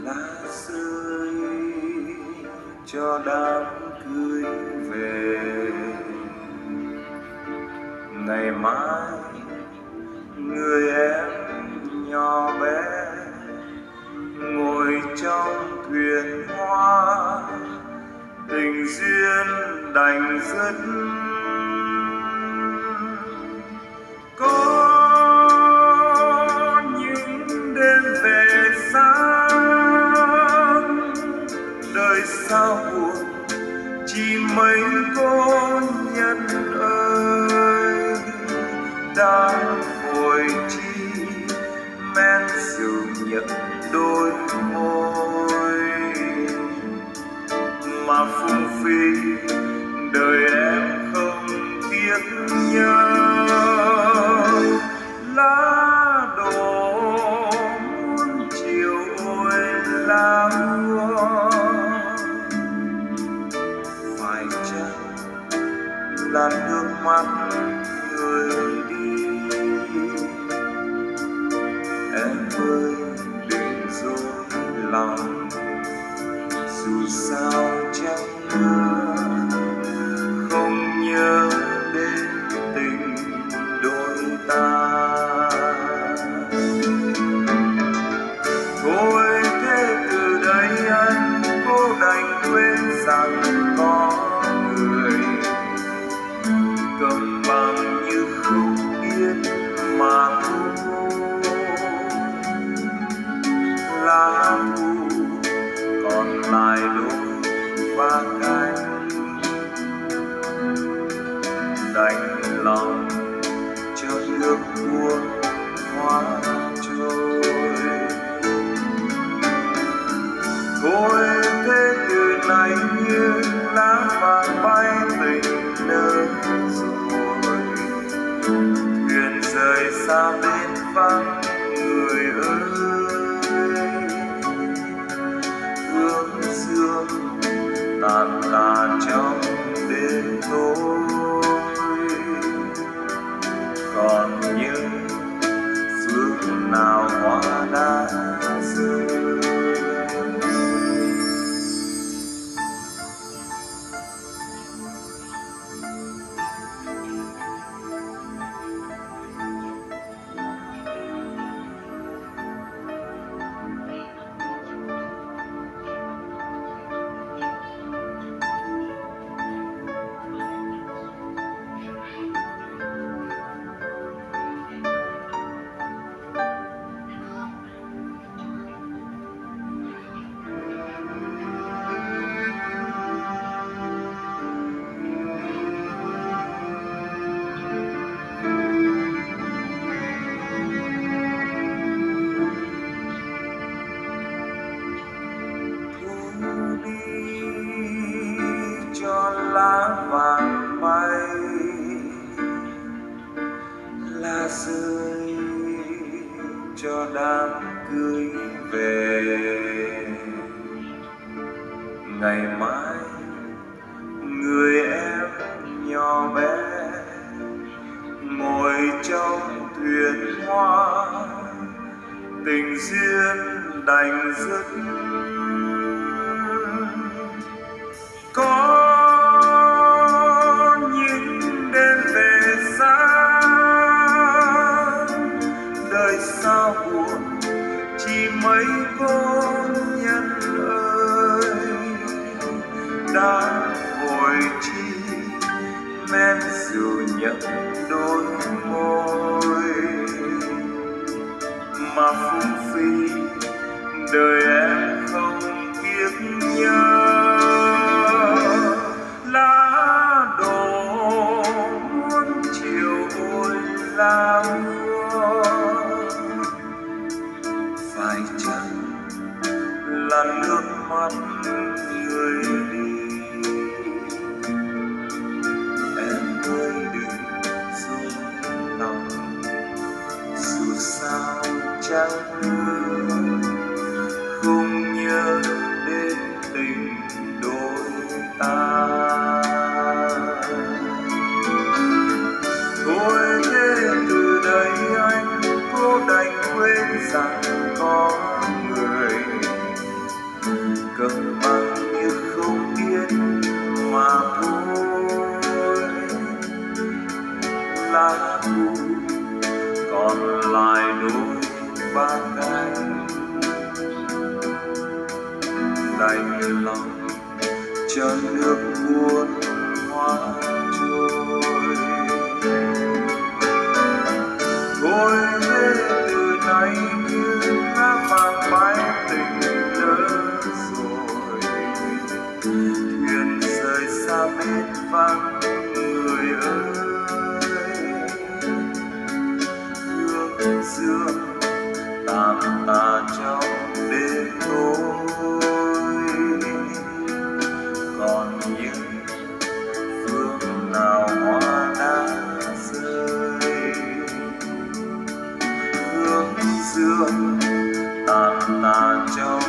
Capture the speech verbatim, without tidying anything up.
lá rơi cho đám cưới về. Ngày mai người em nhỏ bé ngồi trong thuyền hoa, tình duyên đành dứt. Có những đêm về sáng, đời sao buồn chỉ mấy cô nhân ơi, đã vội chi men rượu nhấp đôi môi mà phung phí đời em không tiếc nhớ. Lá đổ muôn chiều ôi lá úa, phải chăng là nước mắt người đi. Em ơi đừng dối lòng, dù sao chẳng mưa không nhớ đến tình đôi ta. Thôi thế từ đây anh cố đành quên rằng có người cầm bằng như không biết mà thu. Lá thu còn lại đôi ba cánh, đành lòng cho nước buông hoa trôi. Thôi thế từ nay như lá vàng bay tình nơi rồi, thuyền rời xa bên vắng người ơi. Hướng dương tàn tạ trong đêm tối, còn những phước nào hoa đã rơi. Lá vàng bay, lá rơi cho đám cưới về. Ngày mai người em nhỏ bé ngồi trong thuyền hoa, tình duyên đành dứt. Có sao buồn chỉ mấy cô nhân ơi, đã vội chi men rượu nhấp đôi môi mà phung phí đời em không tiếc nhớ. Lá đổ muôn chiều ôi lá úa, phải chăng là nước mắt người đi. Em ơi đừng dối lòng, dù sao chẳng mưa không nhớ đến tình đôi ta. Thôi thế từ đây anh cố đành quên rằng có người đành lòng cho nước buồn hóa trôi. Thôi thế từ nay như lá vàng bay tình lỡ rồi, thuyền rời xa bến vắng người ơi. Hương dương tàn tạ trong đêm tối, còn những phương nào hoa đã rơi. Hương dương tàn tạ trong